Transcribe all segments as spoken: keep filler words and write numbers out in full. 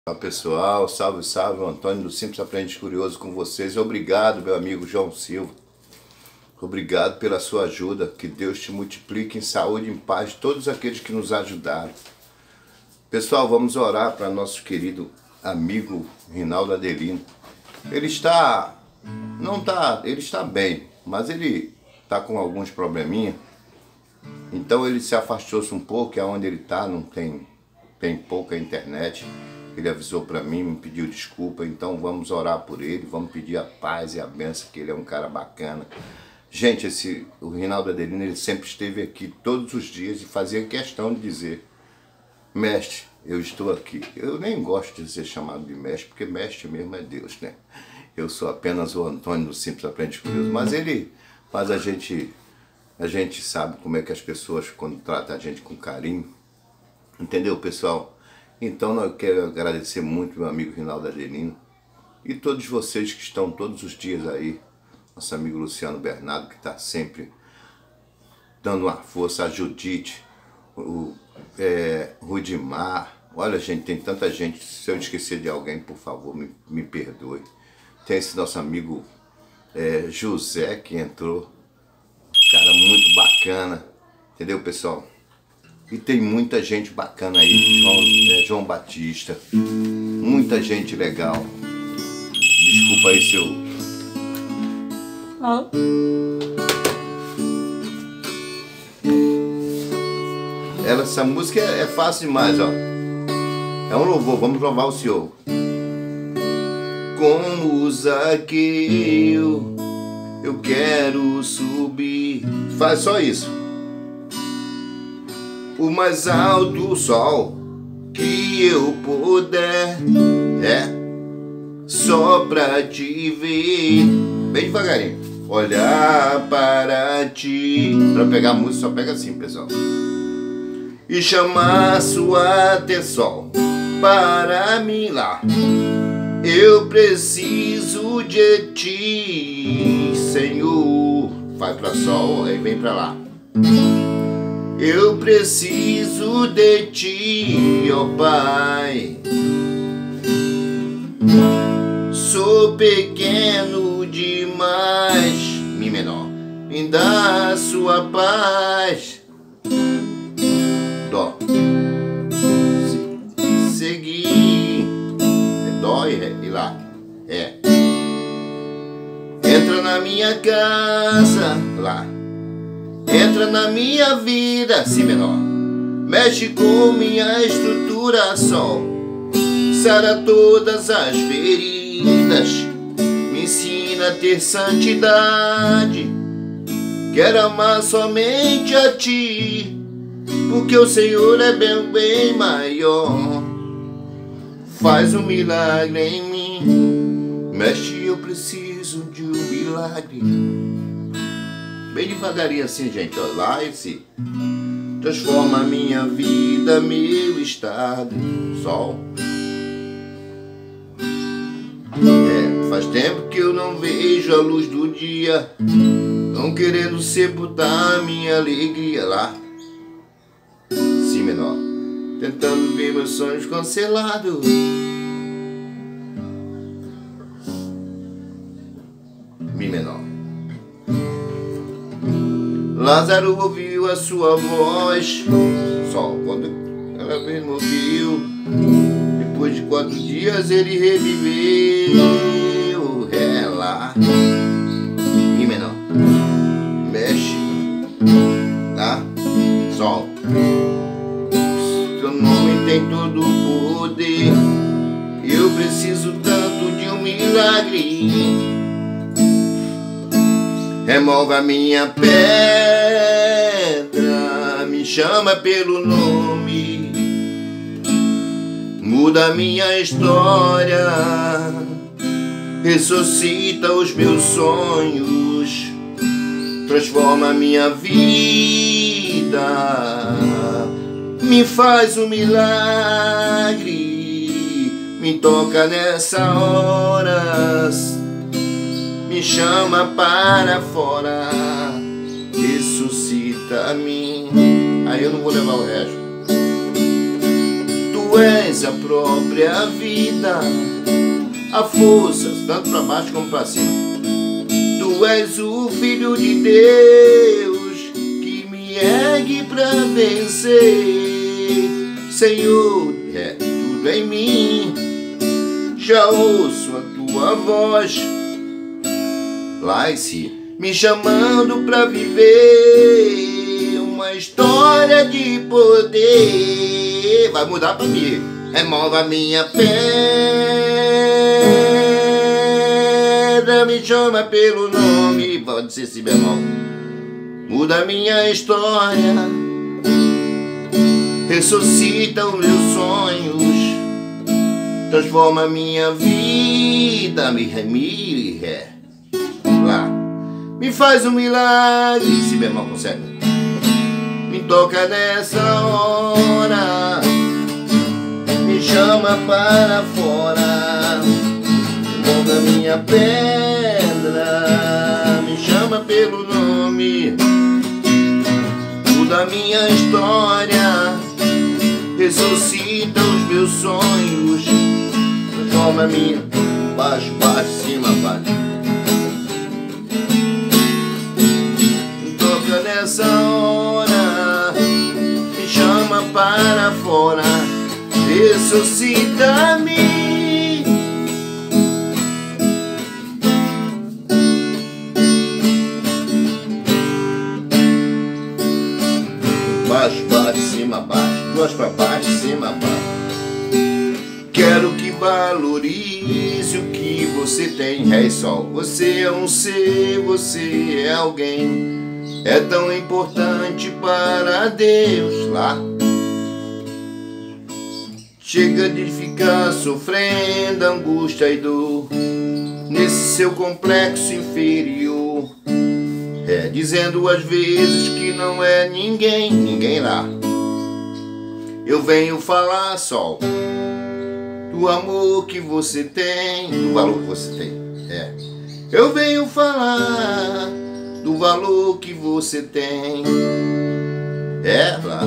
Olá pessoal, salve, salve, o Antônio do Simples Aprendiz Curioso com vocês. Obrigado, meu amigo João Silva. Obrigado pela sua ajuda. Que Deus te multiplique em saúde e em paz todos aqueles que nos ajudaram. Pessoal, vamos orar para nosso querido amigo Rinaldo Adelino. Ele está, não está, ele está bem, mas ele está com alguns probleminha. Então ele se afastou-se um pouco, é onde ele está, não tem, tem pouca internet. Ele avisou para mim, me pediu desculpa, então vamos orar por ele, vamos pedir a paz e a bênção, que ele é um cara bacana. Gente, esse, o Rinaldo Adelino, ele sempre esteve aqui todos os dias e fazia questão de dizer: mestre, eu estou aqui. Eu nem gosto de ser chamado de mestre, porque mestre mesmo é Deus, né? Eu sou apenas o Antônio do Simples Aprendiz Curioso, mas ele faz a gente, a gente sabe como é que as pessoas, quando tratam a gente com carinho, entendeu, pessoal? Então eu quero agradecer muito meu amigo Rinaldo Adelino e todos vocês que estão todos os dias aí, nosso amigo Luciano Bernardo, que está sempre dando uma força, a Judite, o é, Rudimar. Olha, gente, tem tanta gente, se eu esquecer de alguém, por favor, me, me perdoe. Tem esse nosso amigo é, José, que entrou, cara muito bacana, entendeu, pessoal? E tem muita gente bacana aí, João, é, João Batista, muita gente legal. Desculpa aí seu... Ah. Ela, essa música é, é fácil demais, ó. É um louvor, vamos louvar o Senhor. Como Zaqueu, eu quero subir. Faz só isso. O mais alto sol que eu puder, é só pra te ver. Bem devagarinho. Olhar para ti. Pra pegar a música, só pega assim, pessoal. E chamar sua atenção para mim lá. Eu preciso de ti, Senhor. Vai pra sol, aí vem pra lá. Eu preciso de ti, ó Pai. Sou pequeno demais, Mi menor, me dá sua paz. Dó, Se, seguir, é dó e, ré, e lá, é. Entra na minha casa, lá. Entra na minha vida, Si menor. Mexe com minha estrutura, Sol. Sara todas as feridas. Me ensina a ter santidade. Quero amar somente a Ti, porque o Senhor é bem, bem maior. Faz um milagre em mim. Mexe, eu preciso de um milagre. Bem devagarinho assim, gente, ó, lá e si. Transforma a minha vida, meu estado. Sol. É, faz tempo que eu não vejo a luz do dia, não querendo sepultar a minha alegria. Lá, Si menor, tentando ver meus sonhos cancelados. Mi menor. Lázaro ouviu a sua voz, Sol, quando ela me ouviu. Depois de quatro dias ele reviveu. É lá, Mi menor. Mexe, tá? Sol. Seu nome tem todo o poder. Eu preciso tanto de um milagre. Remove a minha pedra, me chama pelo nome, muda a minha história, ressuscita os meus sonhos, transforma a minha vida, me faz um milagre, me toca nessa hora. Me chama para fora, ressuscita a mim. Aí eu não vou levar o resto. Tu Tu és a própria vida, a força, tanto para baixo como para cima. Tu és o Filho de Deus, que me ergue para vencer. Senhor, é tudo em mim, já ouço a tua voz lá em si, me chamando para viver uma história de poder. Vai mudar para mim. Remova a minha pedra, me chama pelo nome, pode ser si bemol. Muda a minha história, ressuscita os meus sonhos, transforma a minha vida, me remire, ré. Lá, me faz um milagre, si bemol consegue. Me toca nessa hora, me chama para fora, muda a minha pedra, me chama pelo nome, muda a minha história, ressuscita os meus sonhos, transforma a minha, baixo, baixo, cima, baixo. Me toca nessa hora, me chama para fora, ressuscita-me. Baixo, baixo, cima, baixo, duas para baixo, cima, baixo. Quero que valorize o que você tem, Ré e Sol. Você é um ser, você é alguém, é tão importante para Deus. Lá, chega de ficar sofrendo angústia e dor nesse seu complexo inferior, é, dizendo às vezes que não é ninguém, ninguém lá. Eu venho falar, Sol, do amor que você tem, do valor que você tem. É. Eu venho falar do valor que você tem. É, lá.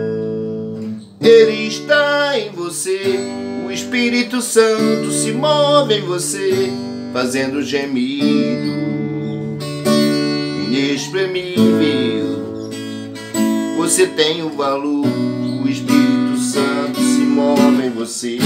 Ele está em você, o Espírito Santo se move em você, fazendo gemido inexprimível. Você tem o valor, o Espírito Santo se move em você.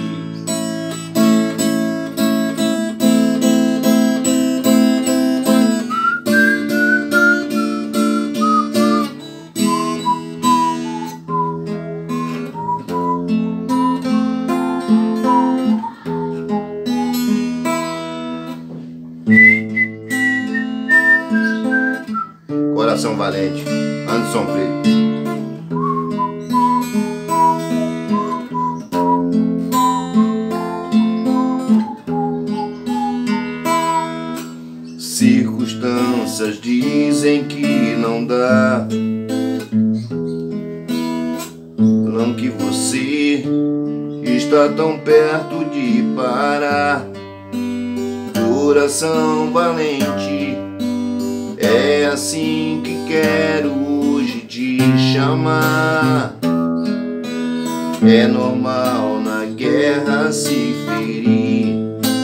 Coração valente, Anderson Freire. Circunstâncias dizem que não dá, não que você está tão perto de parar. Coração valente, é assim que quero hoje te chamar. É normal na guerra se ferir,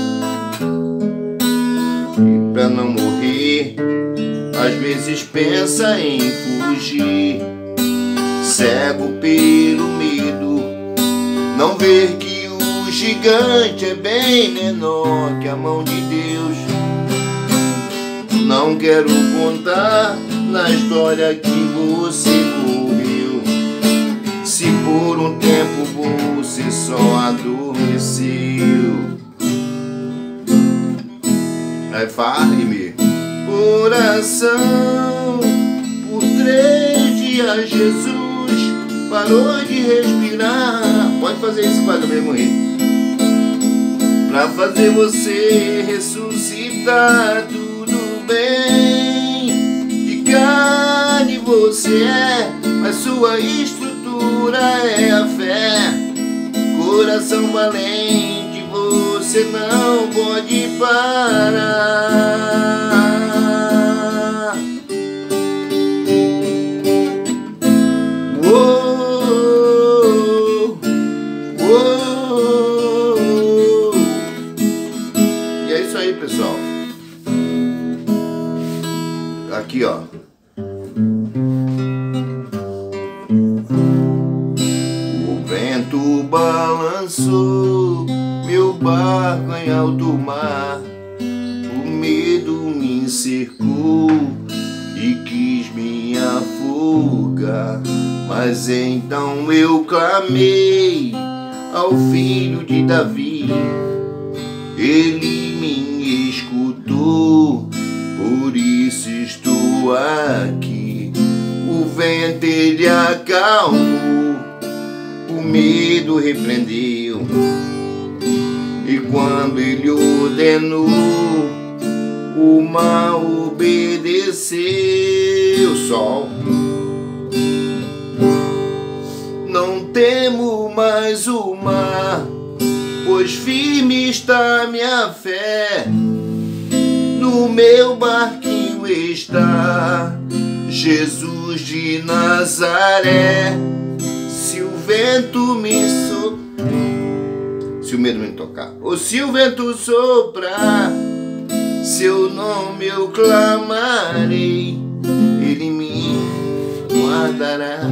e pra não morrer, às vezes pensa em fugir. Cego pelo medo, não ver que o gigante é bem menor que a mão de Deus. Não quero contar na história que você correu, se por um tempo você só adormeceu. Aí fale-me, coração, por três dias Jesus parou de respirar. Pode fazer isso, faz o mesmo rir, pra fazer você ressuscitar. Tudo bem, de carne você é, mas sua estrutura é a fé. Coração valente, você não pode parar. Oh, aí, pessoal. Aqui, ó. O vento balançou meu barco em alto mar. O medo me cercou e quis me afogar. Mas então eu clamei ao filho de Davi. Ele me escutou, por isso estou aqui. O vento ele acalmou, o medo repreendeu. E quando ele ordenou, o mar obedeceu. Sol, não temo mais o mar, pois firme está minha fé. No meu barquinho está Jesus de Nazaré. Se o vento me so... se o medo me tocar, ou se o vento soprar, seu nome eu clamarei, ele me guardará.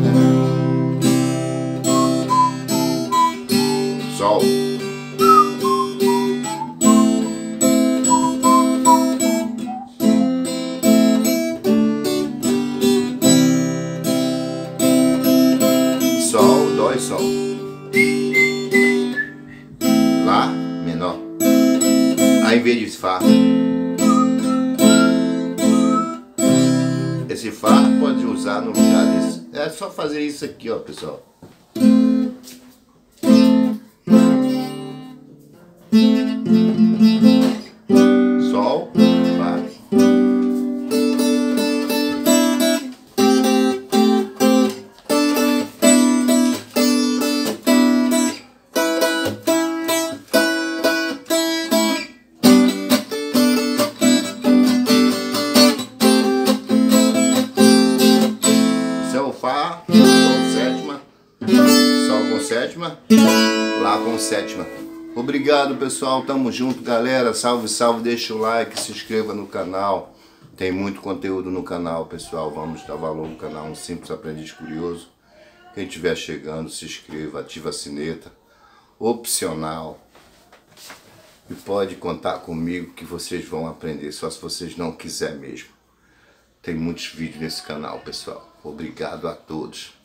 Sol. Sol, dó e sol. Lá, menor. Aí em vez de Fá. Esse Fá pode usar no lugar desse. É só fazer isso aqui, ó, pessoal. Sol, Fá. Fá com sétima, Sol com sétima, Lá com sétima. Obrigado, pessoal, tamo junto, galera. Salve, salve, deixa o like, se inscreva no canal. Tem muito conteúdo no canal, pessoal. Vamos dar valor no canal, um simples aprendiz curioso. Quem estiver chegando, se inscreva, ativa a sineta, opcional. E pode contar comigo que vocês vão aprender, só se vocês não quiserem mesmo. Tem muitos vídeos nesse canal, pessoal. Obrigado a todos.